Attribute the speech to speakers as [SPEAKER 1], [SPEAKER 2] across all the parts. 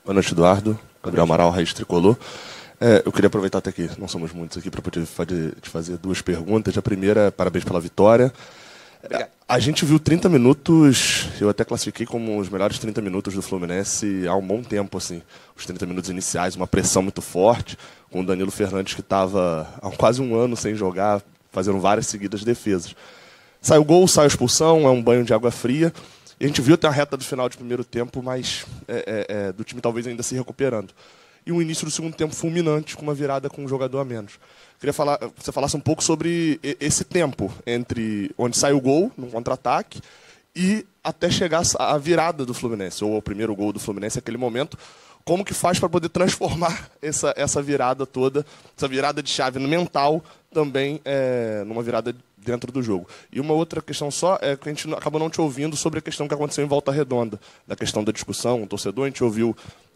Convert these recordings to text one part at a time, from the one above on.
[SPEAKER 1] Boa noite, Eduardo. Gabriel Amaral, Raiz Tricolor. Eu queria aproveitar até que não somos muitos aqui para poder te fazer duas perguntas. A primeira, parabéns pela vitória.
[SPEAKER 2] Obrigado.
[SPEAKER 1] A gente viu 30 minutos, eu até classifiquei como os melhores 30 minutos do Fluminense há um bom tempo, assim. Os 30 minutos iniciais, uma pressão muito forte, com o Danilo Fernandes, que estava há quase um ano sem jogar, fazendo várias seguidas defesas. Sai o gol, sai a expulsão, é um banho de água fria. E a gente viu até a reta do final de primeiro tempo, mas do time talvez ainda se recuperando. E um início do segundo tempo fulminante, com uma virada com um jogador a menos. Queria que você falasse um pouco sobre esse tempo entre onde sai o gol, num contra-ataque, e até chegar a virada do Fluminense, ou o primeiro gol do Fluminense naquele momento. Como que faz para poder transformar essa virada toda, essa virada de chave no mental, também numa virada dentro do jogo. E uma outra questão só é que a gente acabou não te ouvindo sobre a questão que aconteceu em Volta Redonda, da questão da discussão, o torcedor, a gente ouviu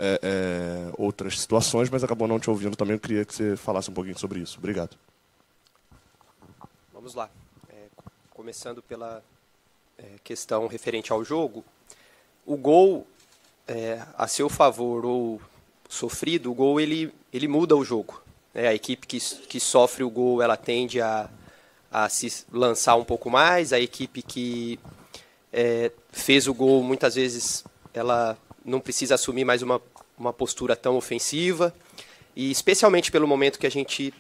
[SPEAKER 1] outras situações, mas acabou não te ouvindo também. Eu queria que você falasse um pouquinho sobre isso. Obrigado.
[SPEAKER 2] Vamos lá. Começando pela questão referente ao jogo, o gol a seu favor ou sofrido, o gol ele muda o jogo. A equipe que sofre o gol, ela tende a se lançar um pouco mais. A equipe que fez o gol, muitas vezes, ela não precisa assumir mais uma postura tão ofensiva. E especialmente pelo momento que a gente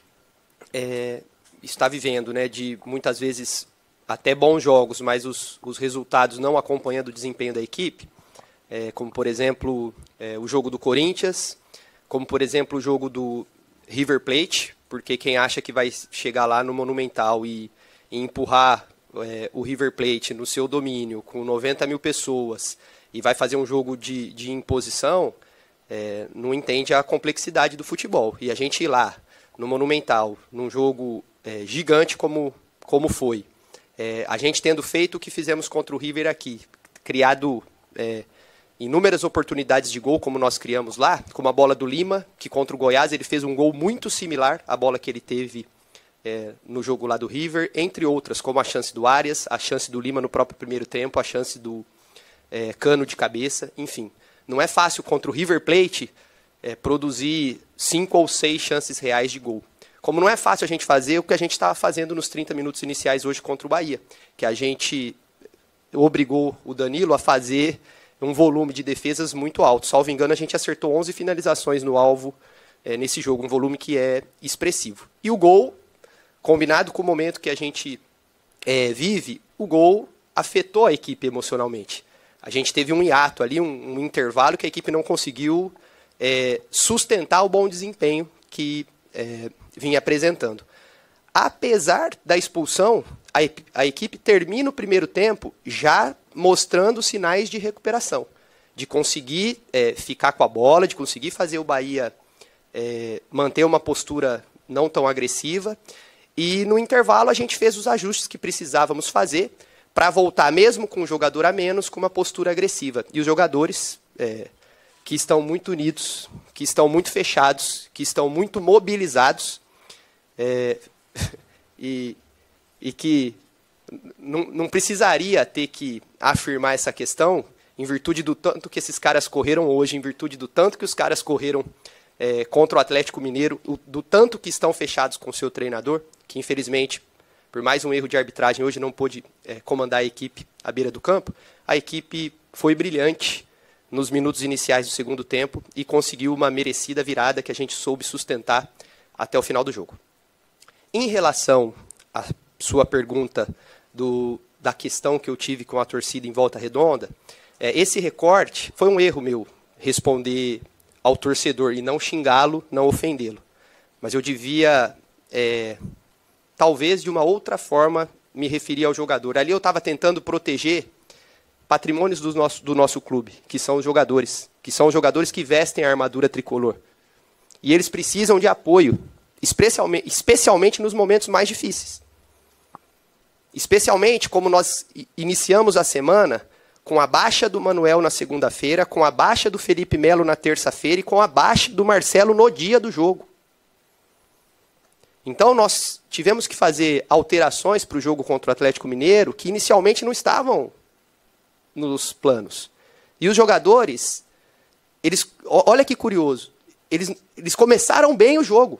[SPEAKER 2] está vivendo, né, de muitas vezes até bons jogos, mas os resultados não acompanhando o desempenho da equipe, como, por exemplo, o jogo do Corinthians, como, por exemplo, o jogo do River Plate, porque quem acha que vai chegar lá no Monumental e empurrar o River Plate no seu domínio com 90 mil pessoas e vai fazer um jogo de imposição, não entende a complexidade do futebol. E a gente ir lá no Monumental, num jogo gigante como foi, a gente tendo feito o que fizemos contra o River aqui, criado inúmeras oportunidades de gol, como nós criamos lá, como a bola do Lima, que contra o Goiás ele fez um gol muito similar à bola que ele teve no jogo lá do River, entre outras, como a chance do Arias, a chance do Lima no próprio primeiro tempo, a chance do Cano de cabeça, enfim. Não é fácil contra o River Plate produzir 5 ou 6 chances reais de gol. Como não é fácil a gente fazer o que a gente estava fazendo nos 30 minutos iniciais hoje contra o Bahia, que a gente obrigou o Danilo a fazer um volume de defesas muito alto. Salvo engano, a gente acertou 11 finalizações no alvo nesse jogo, um volume que é expressivo. E o gol, combinado com o momento que a gente vive, o gol afetou a equipe emocionalmente. A gente teve um hiato ali, um intervalo que a equipe não conseguiu sustentar o bom desempenho que vinha apresentando. Apesar da expulsão, a equipe termina o primeiro tempo já mostrando sinais de recuperação, de conseguir ficar com a bola, de conseguir fazer o Bahia manter uma postura não tão agressiva. E no intervalo a gente fez os ajustes que precisávamos fazer para voltar, mesmo com um jogador a menos, com uma postura agressiva. E os jogadores que estão muito unidos, que estão muito fechados, que estão muito mobilizados, e que não precisaria ter que afirmar essa questão em virtude do tanto que esses caras correram hoje, em virtude do tanto que os caras correram contra o Atlético Mineiro, do tanto que estão fechados com o seu treinador, que infelizmente, por mais um erro de arbitragem, hoje não pôde comandar a equipe à beira do campo. A equipe foi brilhante nos minutos iniciais do segundo tempo e conseguiu uma merecida virada que a gente soube sustentar até o final do jogo. Em relação à sua pergunta da questão que eu tive com a torcida em Volta Redonda, esse recorte foi um erro meu, responder ao torcedor e não xingá-lo, não ofendê-lo. Mas eu devia, talvez de uma outra forma, me referir ao jogador. Ali eu estava tentando proteger patrimônios do nosso clube, que são os jogadores que vestem a armadura tricolor. E eles precisam de apoio, especialmente nos momentos mais difíceis. Especialmente como nós iniciamos a semana com a baixa do Manuel na segunda-feira, com a baixa do Felipe Melo na terça-feira e com a baixa do Marcelo no dia do jogo. Então nós tivemos que fazer alterações para o jogo contra o Atlético Mineiro que inicialmente não estavam nos planos. E os jogadores Olha que curioso, eles começaram bem o jogo.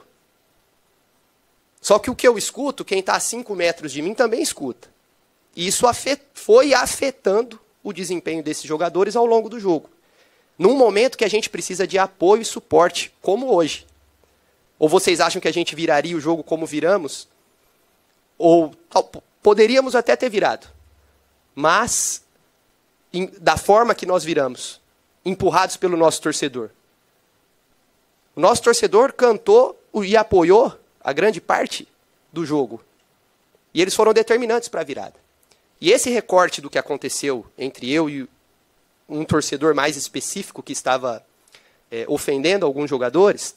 [SPEAKER 2] Só que o que eu escuto, quem está a 5 metros de mim também escuta. E isso foi afetando o desempenho desses jogadores ao longo do jogo. Num momento que a gente precisa de apoio e suporte, como hoje. Ou vocês acham que a gente viraria o jogo como viramos? Ou poderíamos até ter virado. Mas, da forma que nós viramos, empurrados pelo nosso torcedor. O nosso torcedor cantou e apoiou a grande parte do jogo. E eles foram determinantes para a virada. E esse recorte do que aconteceu entre eu e um torcedor mais específico que estava ofendendo alguns jogadores,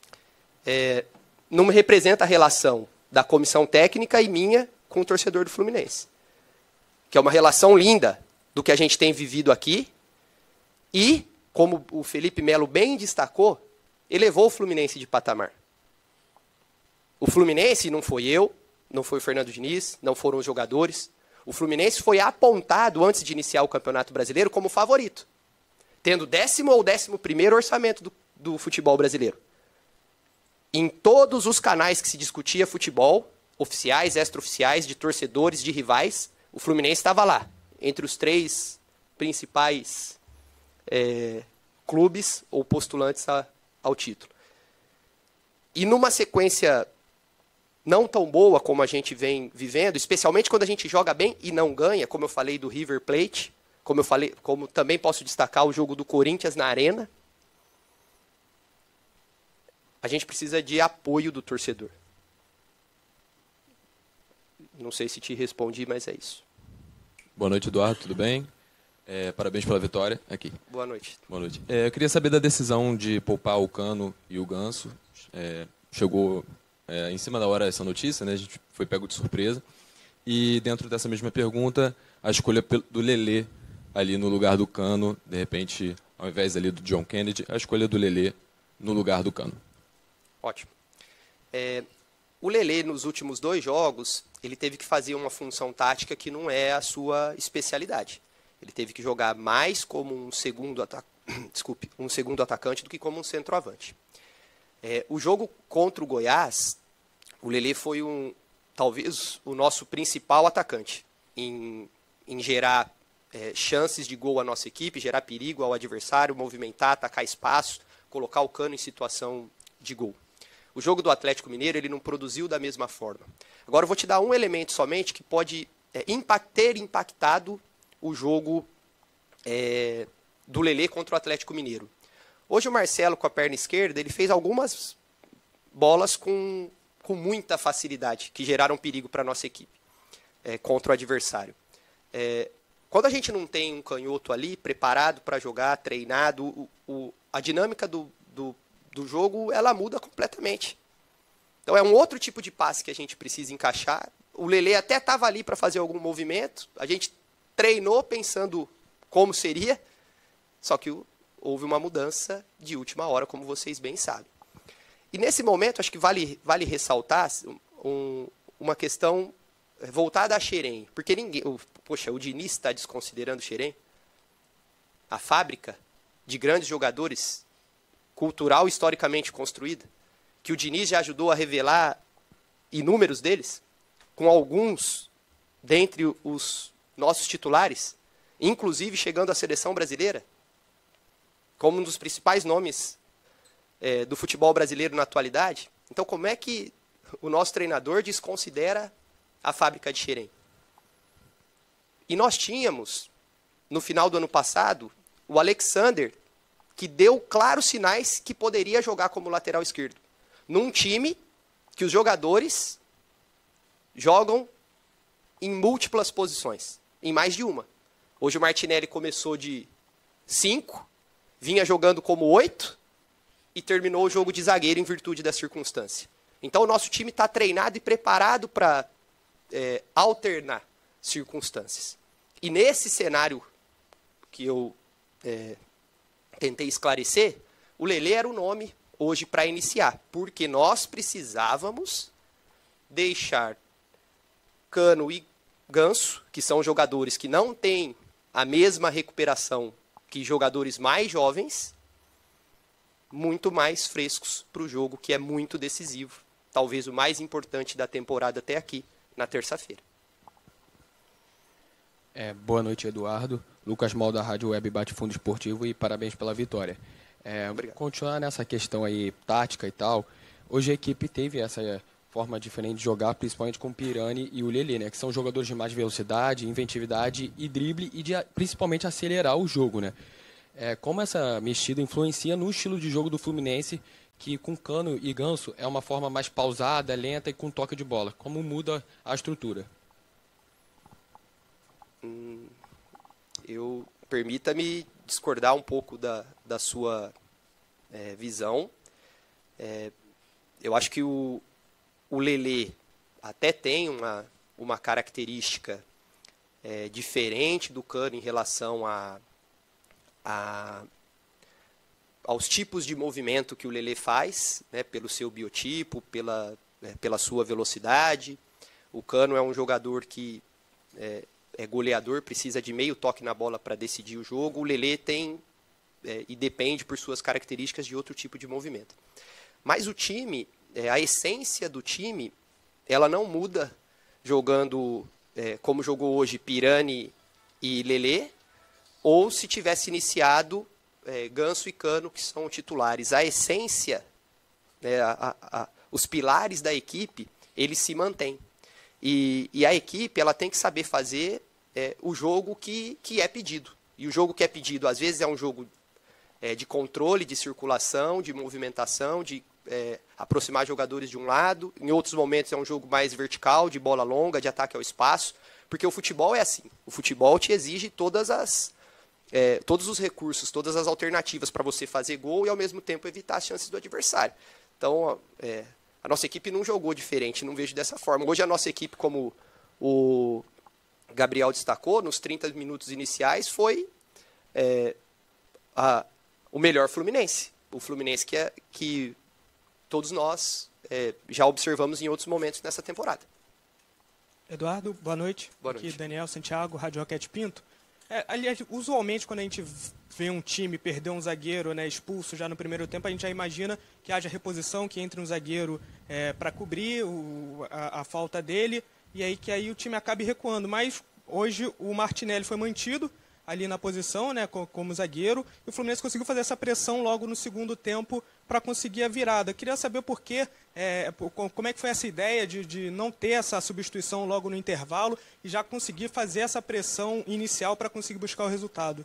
[SPEAKER 2] não representa a relação da comissão técnica e minha com o torcedor do Fluminense. Que é uma relação linda do que a gente tem vivido aqui e, como o Felipe Melo bem destacou, elevou o Fluminense de patamar. O Fluminense não foi eu, não foi o Fernando Diniz, não foram os jogadores. O Fluminense foi apontado antes de iniciar o Campeonato Brasileiro como favorito, tendo 10º ou 11º orçamento do futebol brasileiro. Em todos os canais que se discutia futebol, oficiais, extraoficiais, de torcedores, de rivais, o Fluminense estava lá, entre os 3 principais clubes ou postulantes ao título. E numa sequência não tão boa como a gente vem vivendo, especialmente quando a gente joga bem e não ganha, como eu falei do River Plate, como também posso destacar o jogo do Corinthians na Arena, a gente precisa de apoio do torcedor. Não sei se te respondi, mas é isso.
[SPEAKER 3] Boa noite, Eduardo, tudo bem? Parabéns pela vitória aqui.
[SPEAKER 2] Boa noite.
[SPEAKER 3] Boa noite. Eu queria saber da decisão de poupar o Cano e o Ganso. Chegou em cima da hora essa notícia, né? A gente foi pego de surpresa. E dentro dessa mesma pergunta, a escolha do Lelê ali no lugar do Cano, de repente, ao invés ali do John Kennedy, a escolha do Lelê no lugar do Cano.
[SPEAKER 2] Ótimo. O Lelê, nos últimos 2 jogos, ele teve que fazer uma função tática que não é a sua especialidade. Ele teve que jogar mais como um segundo atacante do que como um centroavante. O jogo contra o Goiás, o Lelê foi talvez o nosso principal atacante em gerar chances de gol à nossa equipe, gerar perigo ao adversário, movimentar, atacar espaço, colocar o Cano em situação de gol. O jogo do Atlético Mineiro ele não produziu da mesma forma. Agora eu vou te dar um elemento somente que pode ter impactado o jogo do Lelê contra o Atlético Mineiro. Hoje o Marcelo, com a perna esquerda, ele fez algumas bolas com muita facilidade, que geraram perigo para a nossa equipe, contra o adversário. Quando a gente não tem um canhoto ali, preparado para jogar, treinado, a dinâmica do jogo, ela muda completamente. Então é um outro tipo de passe que a gente precisa encaixar. O Lelê até estava ali para fazer algum movimento, a gente treinou pensando como seria, só que houve uma mudança de última hora, como vocês bem sabem. E nesse momento, acho que vale ressaltar uma questão voltada a Xerém, porque o Diniz está desconsiderando o Xerém, a fábrica de grandes jogadores, cultural e historicamente construída, que o Diniz já ajudou a revelar inúmeros deles, com alguns dentre os nossos titulares, inclusive chegando à seleção brasileira, como um dos principais nomes do futebol brasileiro na atualidade. Então, como é que o nosso treinador desconsidera a fábrica de Xerém? E nós tínhamos, no final do ano passado, o Alexander, que deu claros sinais que poderia jogar como lateral esquerdo, num time que os jogadores jogam em múltiplas posições, em mais de uma. Hoje o Martinelli começou de 5, vinha jogando como 8 e terminou o jogo de zagueiro em virtude da circunstância. Então o nosso time está treinado e preparado para alternar circunstâncias. E nesse cenário que eu tentei esclarecer, o Lelê era o nome hoje para iniciar, porque nós precisávamos deixar Cano e Ganso, que são jogadores que não têm a mesma recuperação que jogadores mais jovens, muito mais frescos para o jogo, que é muito decisivo. Talvez o mais importante da temporada até aqui, na terça-feira.
[SPEAKER 4] Boa noite, Eduardo. Lucas Mal, da Rádio Web Bate Fundo Esportivo, e parabéns pela vitória. Continuar nessa questão aí, tática e tal, hoje a equipe teve essa forma diferente de jogar, principalmente com o Pirani e o Lelê, né, que são jogadores de mais velocidade, inventividade e drible, e de principalmente acelerar o jogo, né? Como essa mexida influencia no estilo de jogo do Fluminense, que com Cano e Ganso é uma forma mais pausada, lenta e com toque de bola. Como muda a estrutura?
[SPEAKER 2] Permita-me discordar um pouco da sua visão. Eu acho que o Lelê até tem uma característica diferente do Cano em relação aos tipos de movimento que o Lelê faz, né, pelo seu biotipo, pela sua velocidade. O Cano é um jogador que é goleador, precisa de meio toque na bola para decidir o jogo. O Lelê tem e depende por suas características de outro tipo de movimento. Mas o time, a essência do time, ela não muda jogando como jogou hoje Pirani e Lelê, ou se tivesse iniciado Ganso e Cano, que são titulares. A essência, os pilares da equipe, eles se mantêm. E a equipe ela tem que saber fazer o jogo que é pedido. E o jogo que é pedido, às vezes, é um jogo de controle, de circulação, de movimentação, de aproximar jogadores de um lado. Em outros momentos é um jogo mais vertical, de bola longa, de ataque ao espaço. Porque o futebol é assim. O futebol te exige todos os recursos, todas as alternativas para você fazer gol e, ao mesmo tempo, evitar as chances do adversário. Então, a nossa equipe não jogou diferente, não vejo dessa forma. Hoje a nossa equipe, como o Gabriel destacou, nos 30 minutos iniciais, foi o melhor Fluminense. O Fluminense que todos nós já observamos em outros momentos nessa temporada.
[SPEAKER 5] Eduardo, boa noite.
[SPEAKER 2] Boa noite.
[SPEAKER 5] Aqui Daniel Santiago, Rádio Roquete Pinto. Aliás, usualmente quando a gente vê um time perder um zagueiro, né, expulso já no primeiro tempo, a gente já imagina que haja reposição, que entre um zagueiro para cobrir a falta dele, e aí que aí o time acabe recuando. Mas hoje o Martinelli foi mantido ali na posição, né, como zagueiro, e o Fluminense conseguiu fazer essa pressão logo no segundo tempo para conseguir a virada. Queria saber por quê, como é que foi essa ideia de não ter essa substituição logo no intervalo e já conseguir fazer essa pressão inicial para conseguir buscar o resultado.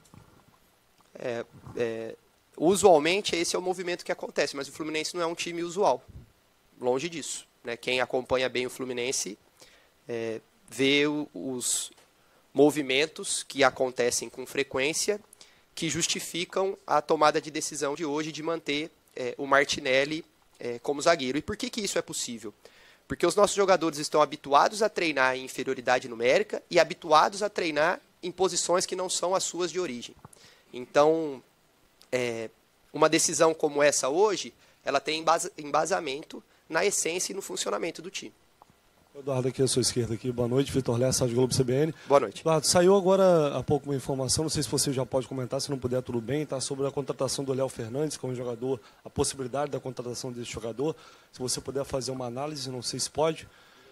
[SPEAKER 2] Usualmente esse é o movimento que acontece, mas o Fluminense não é um time usual, longe disso, né? Quem acompanha bem o Fluminense vê os movimentos que acontecem com frequência que justificam a tomada de decisão de hoje de manter o Martinelli como zagueiro. E por que isso é possível? Porque os nossos jogadores estão habituados a treinar em inferioridade numérica e habituados a treinar em posições que não são as suas de origem. Então, uma decisão como essa hoje, ela tem embasamento na essência e no funcionamento do time.
[SPEAKER 6] Eduardo, aqui à sua esquerda. Boa noite, Vitor Lessa, Rádio Globo CBN.
[SPEAKER 2] Boa noite.
[SPEAKER 6] Eduardo, saiu agora há pouco uma informação, não sei se você já pode comentar, se não puder, tudo bem, tá? Sobre a contratação do Léo Fernandes como jogador, a possibilidade da contratação desse jogador. Se você puder fazer uma análise, não sei se pode.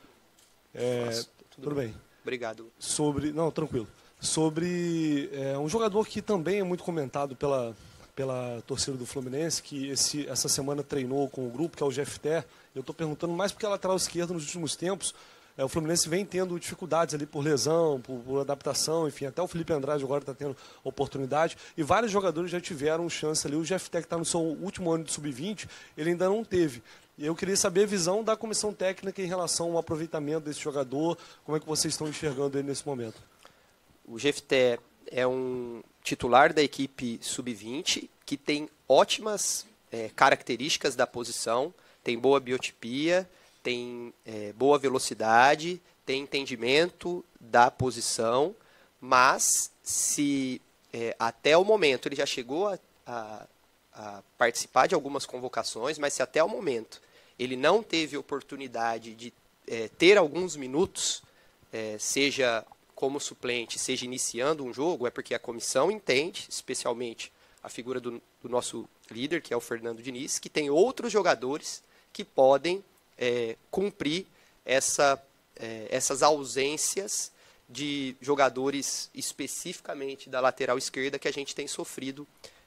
[SPEAKER 6] Tudo bem.
[SPEAKER 2] Obrigado.
[SPEAKER 6] Não, tranquilo. Sobre um jogador que também é muito comentado pela torcida do Fluminense, que essa semana treinou com o grupo, que é o Jefté. Eu estou perguntando mais porque a lateral esquerda nos últimos tempos, o Fluminense vem tendo dificuldades ali por lesão, por adaptação, enfim, até o Felipe Andrade agora está tendo oportunidade, e vários jogadores já tiveram chance ali. O Jefté, que está no seu último ano de sub-20, ele ainda não teve. E eu queria saber a visão da comissão técnica em relação ao aproveitamento desse jogador, como é que vocês estão enxergando ele nesse momento?
[SPEAKER 2] O Jefté é um titular da equipe sub-20 que tem ótimas características da posição, tem boa biotipia, tem boa velocidade, tem entendimento da posição, mas se até o momento ele já chegou a participar de algumas convocações, mas se até o momento ele não teve oportunidade de ter alguns minutos, seja como suplente, seja iniciando um jogo, é porque a comissão entende, especialmente a figura do nosso líder, que é o Fernando Diniz, que tem outros jogadores que podem cumprir essas ausências de jogadores especificamente da lateral esquerda que a gente tem sofrido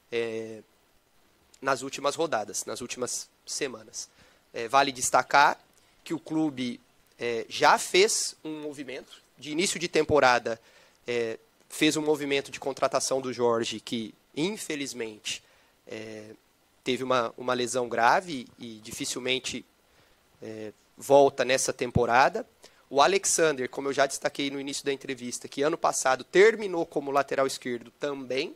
[SPEAKER 2] nas últimas rodadas, nas últimas semanas. Vale destacar que o clube já fez um movimento, de início de temporada, fez um movimento de contratação do Jorge, que infelizmente teve uma lesão grave e dificilmente volta nessa temporada. O Alexander, como eu já destaquei no início da entrevista, que ano passado terminou como lateral esquerdo, também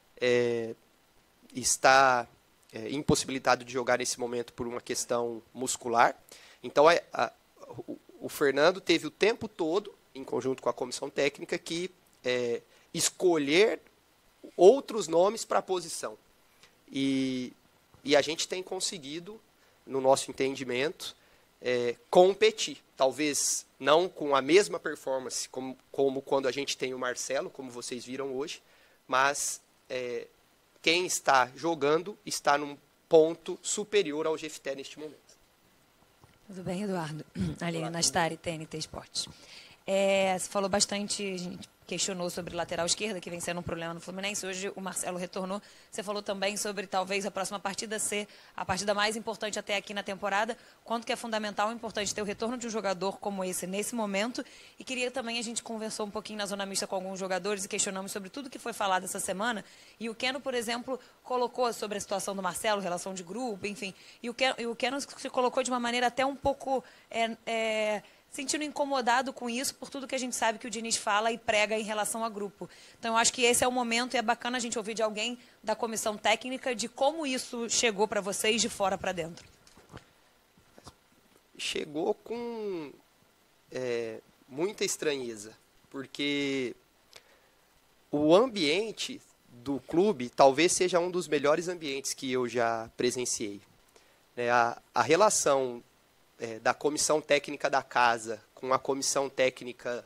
[SPEAKER 2] está impossibilitado de jogar nesse momento por uma questão muscular. Então, o Fernando teve o tempo todo, em conjunto com a comissão técnica, que escolher outros nomes para a posição. E a gente tem conseguido, no nosso entendimento, competir. Talvez não com a mesma performance como quando a gente tem o Marcelo, como vocês viram hoje, mas quem está jogando está num ponto superior ao GFT neste momento.
[SPEAKER 7] Tudo bem, Eduardo? Aline Nastari, TNT Esportes. Você falou bastante, a gente questionou sobre lateral esquerda, que vem sendo um problema no Fluminense. Hoje o Marcelo retornou. Você falou também sobre talvez a próxima partida ser a partida mais importante até aqui na temporada. Quanto que é fundamental e importante ter o retorno de um jogador como esse nesse momento. E queria também, a gente conversou um pouquinho na Zona Mista com alguns jogadores e questionamos sobre tudo que foi falado essa semana. E o Keno, por exemplo, colocou sobre a situação do Marcelo, relação de grupo, enfim. E o Keno se colocou de uma maneira até um pouco sentindo incomodado com isso, por tudo que a gente sabe que o Diniz fala e prega em relação a grupo. Então, eu acho que esse é o momento e é bacana a gente ouvir de alguém da comissão técnica de como isso chegou para vocês de fora para dentro.
[SPEAKER 2] Chegou com muita estranheza, porque o ambiente do clube talvez seja um dos melhores ambientes que eu já presenciei. A relação da comissão técnica da casa com a comissão técnica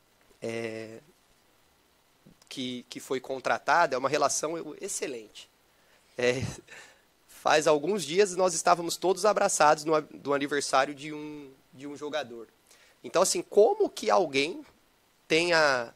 [SPEAKER 2] que foi contratada é uma relação excelente. Faz alguns dias nós estávamos todos abraçados do aniversário de um jogador. Então, assim, como que alguém tem a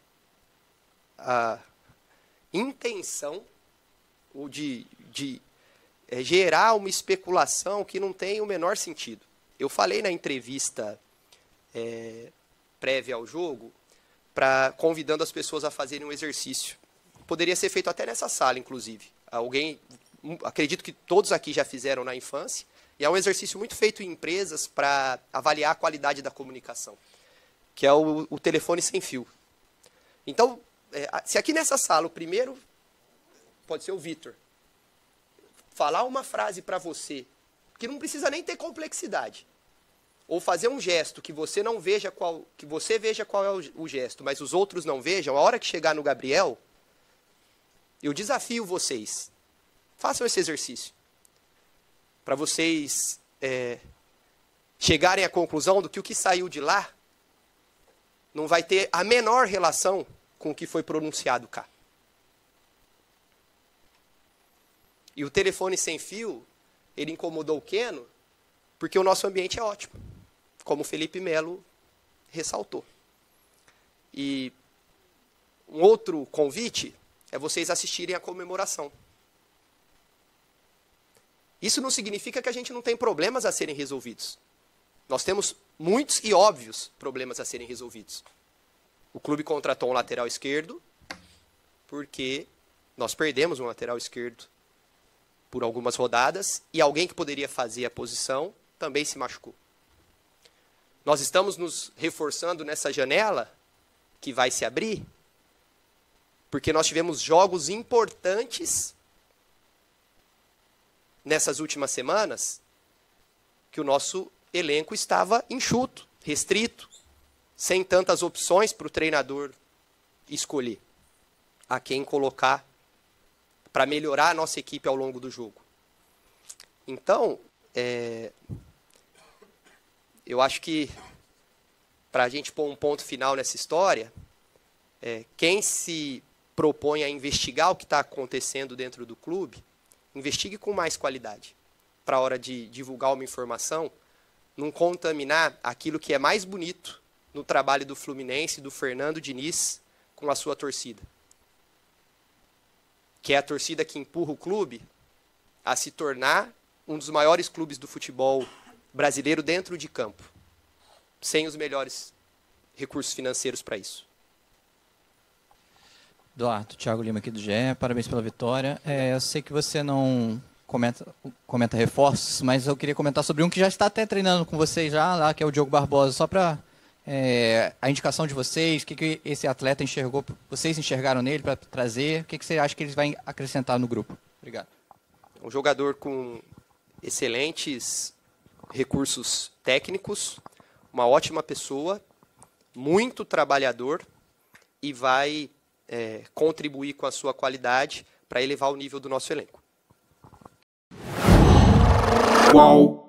[SPEAKER 2] intenção de gerar uma especulação que não tem o menor sentido? Eu falei na entrevista prévia ao jogo, convidando as pessoas a fazerem um exercício. Poderia ser feito até nessa sala, inclusive. Acredito que todos aqui já fizeram na infância, e é um exercício muito feito em empresas para avaliar a qualidade da comunicação, que é o telefone sem fio. Então, se aqui nessa sala o primeiro, pode ser o Vitor, falar uma frase para você, que não precisa nem ter complexidade, ou fazer um gesto que você não veja que você veja qual é o gesto, mas os outros não vejam, a hora que chegar no Gabriel, eu desafio vocês, façam esse exercício, para vocês chegarem à conclusão do que o que saiu de lá não vai ter a menor relação com o que foi pronunciado cá. E o telefone sem fio, ele incomodou o Keno, porque o nosso ambiente é ótimo, como o Felipe Melo ressaltou. E um outro convite é vocês assistirem à comemoração. Isso não significa que a gente não tem problemas a serem resolvidos. Nós temos muitos e óbvios problemas a serem resolvidos. O clube contratou um lateral esquerdo, porque nós perdemos um lateral esquerdo por algumas rodadas, e alguém que poderia fazer a posição também se machucou. Nós estamos nos reforçando nessa janela que vai se abrir, porque nós tivemos jogos importantes nessas últimas semanas, que o nosso elenco estava enxuto, restrito, sem tantas opções para o treinador escolher a quem colocar para melhorar a nossa equipe ao longo do jogo. Então, eu acho que, para a gente pôr um ponto final nessa história, quem se propõe a investigar o que está acontecendo dentro do clube, investigue com mais qualidade, para a hora de divulgar uma informação, não contaminar aquilo que é mais bonito no trabalho do Fluminense, do Fernando Diniz, com a sua torcida. Que é a torcida que empurra o clube a se tornar um dos maiores clubes do futebol brasileiro dentro de campo, sem os melhores recursos financeiros para isso.
[SPEAKER 8] Eduardo, Thiago Lima aqui do GE, parabéns pela vitória. Eu sei que você não comenta reforços, mas eu queria comentar sobre um que já está até treinando com vocês já, lá, que é o Diogo Barbosa, só para a indicação de vocês, o que esse atleta enxergou, vocês enxergaram nele para trazer, o que você acha que ele vai acrescentar no grupo? Obrigado.
[SPEAKER 2] Um jogador com excelentes recursos técnicos, uma ótima pessoa, muito trabalhador e vai contribuir com a sua qualidade para elevar o nível do nosso elenco.
[SPEAKER 9] Qual?